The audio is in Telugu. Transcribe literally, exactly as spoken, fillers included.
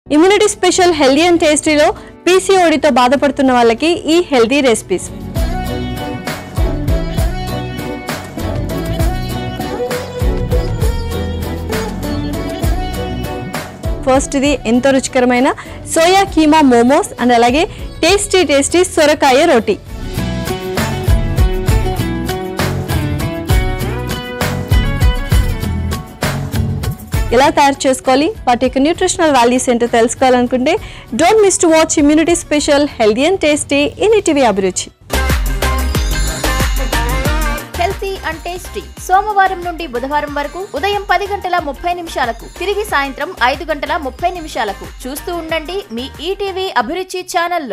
ఇమ్యూనిటీ స్పెషల్ హెల్దీ అండ్ టేస్టీలో పీసీఓడితో బాధపడుతున్న వాళ్ళకి ఈ హెల్దీ రెసిపీస్. ఫస్ట్ ఇది ఎంతో రుచికరమైన సోయా కీమా మోమోస్ అండ్ అలాగే టేస్టీ టేస్టీ సొరకాయ రోటీ. ఎలా తయారు చేసుకోవాలి, వాటి యొక్క న్యూట్రిషనల్ వాల్యూస్ ఏంటో తెలుసుకోవాలనుకుంటే don't miss to watch immunity special healthy and tasty in ETV Abhiruchi. Healthy and tasty సోమవారం నుండి బుధవారం వరకు ఉదయం పది గంటల ముప్పై నిమిషాలకు, తిరిగి సాయంత్రం ఐదు గంటల ముప్పై నిమిషాలకు చూస్తూ ఉండండి మీ ఈటీవీ అభిరుచి ఛానల్లో.